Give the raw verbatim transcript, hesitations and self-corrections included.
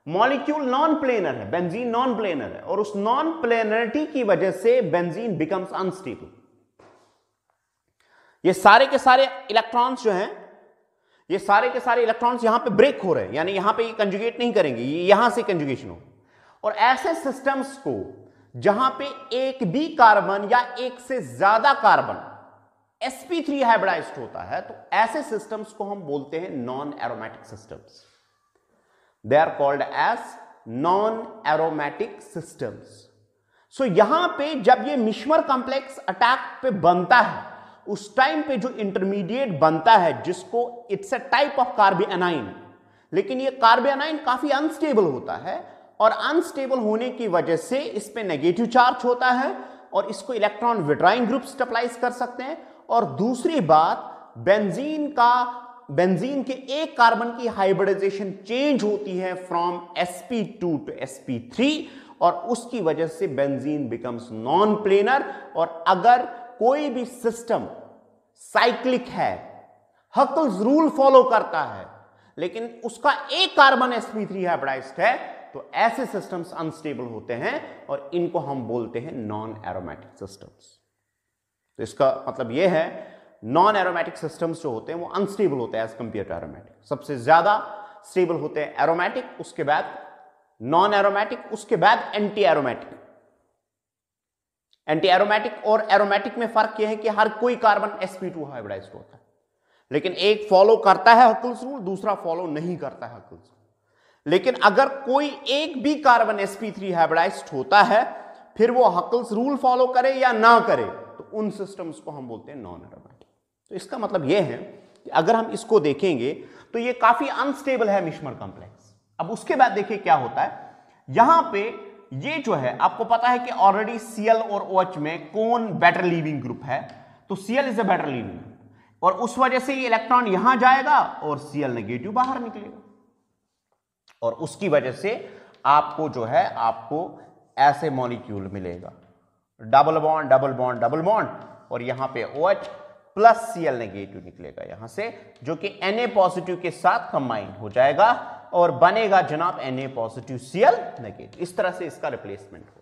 Molecule non planar है, benzene non planar है, और उस नॉन प्लेनरिटी की वजह से बेंजीन बिकम्स अनस्टेबल। ये सारे के सारे इलेक्ट्रॉन्स जो हैं, ये सारे के सारे इलेक्ट्रॉन्स यहां पे ब्रेक हो रहे हैं, यानी यहां पे ये कंजुगेट नहीं करेंगे, ये यहां से कंजुगेशन हो। और ऐसे सिस्टम्स को जहां पे एक भी कार्बन या एक से ज्यादा carbon S P three hybridized होता है, तो ऐसे सिस्टम्स को हम बोलते हैं non aromatic systems. They are called as non aromatic systems. So यहां पे जब ये मिश्मर कॉम्प्लेक्स अटैक पे बनता है, उस टाइम पे जो इंटरमीडिएट बनता है, जिसको it's a type of carbanion, लेकिन ये कार्बोनाइन काफी अनस्टेबल होता है, और अनस्टेबल होने की वजह से इस पे नेगेटिव चार्ज होता है, और इसको इलेक्ट्रॉन विट्राइन ग्रुप स्टेबलाइज कर सकते हैं। और दूसरी बात, बेंजीन का बेंजीन के एक कार्बन की हाइब्रिडाइजेशन चेंज होती है from S P two to S P three, और उसकी वजह से बेंजीन बिकम्स नॉन प्लेनर। और अगर कोई भी सिस्टम साइक्लिक है, हकल्स रूल फॉलो करता है, लेकिन उसका एक carbon S P three hybridized है, तो ऐसे सिस्टम्स अनस्टेबल होते हैं, और इनको हम बोलते हैं नॉन एरोमेटिक सिस्टम्स। तो इसका मतलब यह है, नॉन एरोमेटिक सिस्टम्स जो होते हैं वो अनस्टेबल होते हैं एज कंपेयर टू एरोमेटिक। सबसे ज्यादा स्टेबल होते हैं एरोमेटिक, उसके बाद नॉन एरोमेटिक, उसके बाद एंटी एरोमेटिक। एंटी एरोमेटिक और एरोमेटिक में फर्क यह है कि हर कोई carbon S P two hybridized होता है, लेकिन एक फॉलो करता है हकल्स रूल, दूसरा फॉलो नहीं करता है हकल्स रूल। लेकिन अगर कोई एक भी carbon S P three hybridized होता है, फिर वो हकल्स रूल फॉलो करे या ना करे, तो उन सिस्टम्स को हम बोलते हैं नॉन एरोमेटिक। तो इसका मतलब यह है कि अगर हम इसको देखेंगे तो ये काफी अनस्टेबल है मिश्मर कॉम्प्लेक्स। अब उसके बाद देखिए क्या होता है, यहां पे ये जो है, आपको पता है कि ऑलरेडी Cl और OH में कौन बेटर लीविंग ग्रुप है, तो Cl is a better leaving group, और उस वजह से ये इलेक्ट्रॉन यहां जाएगा और Cl नेगेटिव बाहर निकलेगा, और उसकी वजह से आपको जो है आपको ऐसे मॉलिक्यूल मिलेगा, double bond double bond double bond, और यहां पे OH प्लस Cl नेगेटिव निकलेगा यहां से, जो कि Na पॉजिटिव के साथ कंबाइन हो जाएगा और बनेगा जनाब Na पॉजिटिव Cl नेगेटिव। इस तरह से इसका रिप्लेसमेंट हो